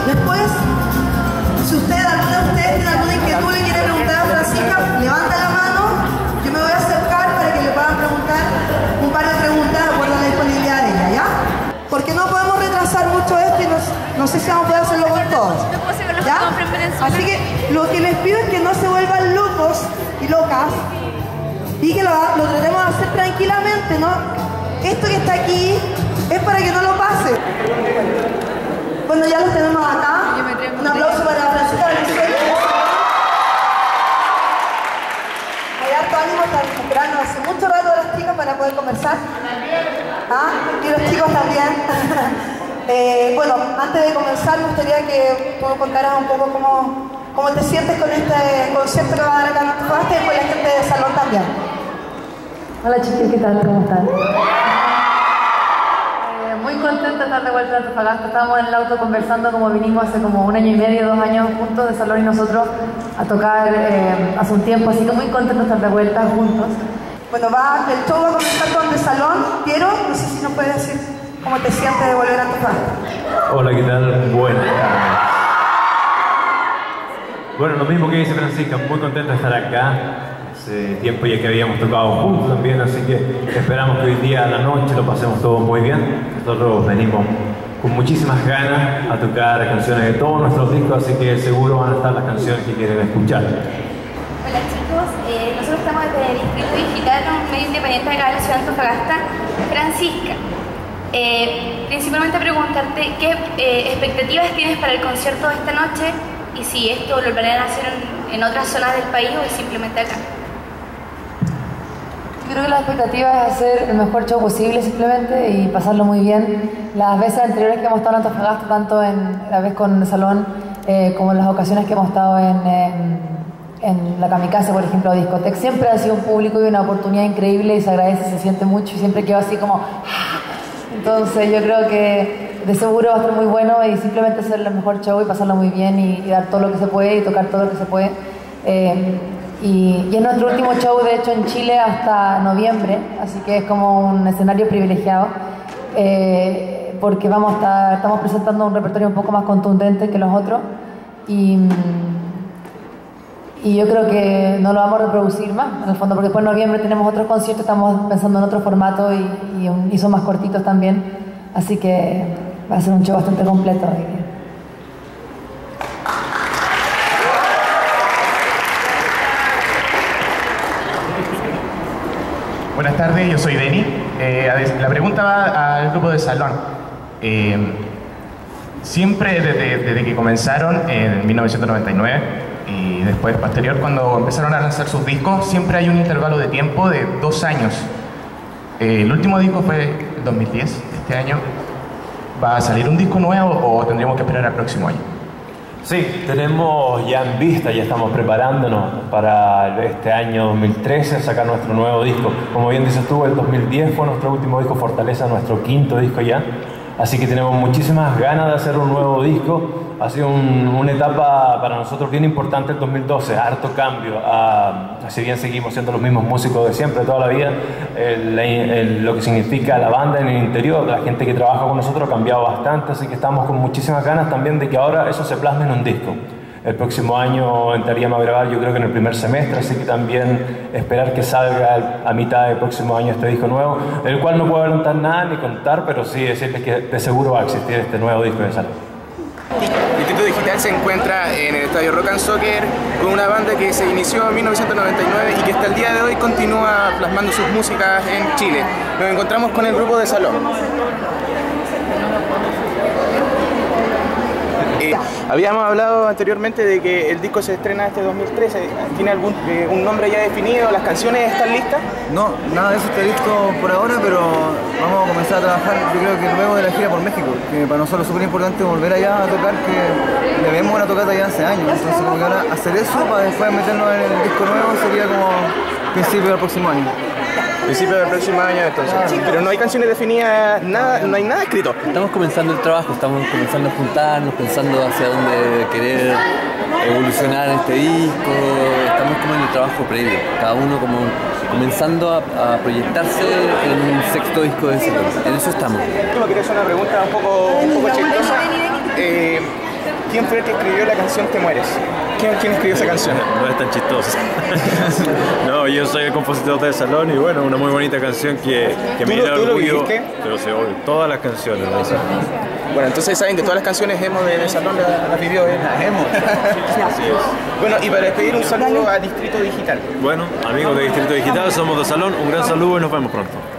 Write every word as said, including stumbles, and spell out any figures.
Después, si usted, alguna de ustedes tiene alguna inquietud y quiere preguntar a Francisca, levanta la mano, yo me voy a acercar para que le puedan preguntar un par de preguntas de acuerdo a la disponibilidad de ella, ¿ya? Porque no podemos retrasar mucho esto y no, no sé si vamos a poder hacerlo con todos. ¿Ya? Así que lo que les pido es que no se vuelvan locos y locas y que lo, lo tratemos de hacer tranquilamente, ¿no? Esto que está aquí es para que no lo pase. Bueno, ya los tenemos acá. Un aplauso para Francisca Valenzuela. Hay harto ánimo, están esperando hace mucho rato a las chicas para poder conversar. ¿Ah? Y los chicos también. eh, bueno, antes de comenzar, me gustaría que tú contaras un poco cómo, cómo te sientes con este concierto que va a dar acá en Antofagasta y con la gente del salón también. Hola chicos, ¿qué tal? ¿Cómo están? Muy contenta de estar de vuelta en Antofagasta. Estábamos en el auto conversando como vinimos hace como un año y medio, dos años juntos de Salón y nosotros a tocar eh, hace un tiempo, así que muy contenta de estar de vuelta juntos. Bueno, va, el show va a comenzar con De Salón. Piero, no sé si nos puedes decir cómo te sientes de volver a Antofagasta. Hola, ¿qué tal? Bueno. Bueno, lo mismo que dice Francisca, muy contenta de estar acá. Hace tiempo ya que habíamos tocado juntos también, así que esperamos que hoy día a la noche lo pasemos todos muy bien. Nosotros venimos con muchísimas ganas a tocar canciones de todos nuestros discos, así que seguro van a estar las canciones que quieren escuchar. Hola chicos, eh, nosotros estamos desde el Distrito Digital, un medio independiente acá de la ciudad de Antofagasta. Francisca, eh, principalmente preguntarte qué eh, expectativas tienes para el concierto de esta noche y si esto lo planean hacer en, en otras zonas del país o es simplemente acá. Yo creo que la expectativa es hacer el mejor show posible simplemente y pasarlo muy bien. Las veces anteriores que hemos estado en Antofagasta, tanto en la vez con el Salón eh, como en las ocasiones que hemos estado en, en, en la Kamikaze, por ejemplo, o Discotec, siempre ha sido un público y una oportunidad increíble y se agradece, se siente mucho y siempre quedo así como... Entonces yo creo que de seguro va a estar muy bueno y simplemente hacer el mejor show y pasarlo muy bien y, y dar todo lo que se puede y tocar todo lo que se puede. Eh, Y, y es nuestro último show, de hecho, en Chile hasta noviembre, así que es como un escenario privilegiado, eh, porque vamos a estar, estamos presentando un repertorio un poco más contundente que los otros, y, y yo creo que no lo vamos a reproducir más, en el fondo, porque después en noviembre tenemos otros conciertos, estamos pensando en otro formato y, y, y son más cortitos también, así que va a ser un show bastante completo. Buenas tardes, yo soy Denny. Eh, la pregunta va al grupo de Salón. Eh, siempre desde, desde que comenzaron en mil novecientos noventa y nueve y después posterior cuando empezaron a lanzar sus discos, siempre hay un intervalo de tiempo de dos años. Eh, el último disco fue el dos mil diez. Este año ¿va a salir un disco nuevo o tendríamos que esperar al próximo año? Sí, tenemos ya en vista, ya estamos preparándonos para este año dos mil trece sacar nuestro nuevo disco. Como bien dices tú, el dos mil diez fue nuestro último disco, Fortaleza, nuestro quinto disco ya. Así que tenemos muchísimas ganas de hacer un nuevo disco. Ha sido un, una etapa para nosotros bien importante el dos mil doce, harto cambio. Uh, si bien seguimos siendo los mismos músicos de siempre, toda la vida, el, el, lo que significa la banda en el interior, la gente que trabaja con nosotros ha cambiado bastante, así que estamos con muchísimas ganas también de que ahora eso se plasme en un disco. El próximo año entraríamos a grabar, yo creo que en el primer semestre, así que también esperar que salga a mitad del próximo año este disco nuevo, del cual no puedo adelantar nada ni contar, pero sí decirles que de seguro va a existir este nuevo disco de Salón. El Distrito Digital se encuentra en el estadio Rock and Soccer con una banda que se inició en mil novecientos noventa y nueve y que hasta el día de hoy continúa plasmando sus músicas en Chile. Nos encontramos con el grupo de Salón. Eh, habíamos hablado anteriormente de que el disco se estrena este dos mil trece. ¿Tiene algún eh, un nombre ya definido? ¿Las canciones están listas? No, nada de eso está listo por ahora, pero vamos a comenzar a trabajar, yo creo que luego de la gira por México, que para nosotros es súper importante volver allá a tocar, que le vemos una tocata ya hace años, entonces como que ahora hacer eso para después meternos en el disco nuevo sería como principio del próximo año. Principio del próximo año, entonces. Sí, pero no hay canciones definidas, nada, no hay nada escrito. Estamos comenzando el trabajo, estamos comenzando a juntarnos, pensando hacia dónde querer evolucionar este disco. Estamos como en el trabajo previo, cada uno como comenzando a, a proyectarse en un sexto disco de Salón. En eso estamos. Tú me quieres hacer una pregunta un poco, un poco chistosa. Eh, quién fue el que escribió la canción Te Mueres. ¿Quién, quién escribió esa canción? No es tan chistosa. No, yo soy el compositor del salón y bueno, una muy bonita canción que, que ¿Tú me lo- llena tú lo orgullo. viviste? Pero sí, obvio, todas las canciones. ¿no? Bueno, entonces saben que todas las canciones emo de, de salón las, las vivió él. Así es. Bueno, y para despedir un saludo a Distrito Digital. Bueno, amigos de Distrito Digital, somos de Salón, un gran saludo y nos vemos pronto.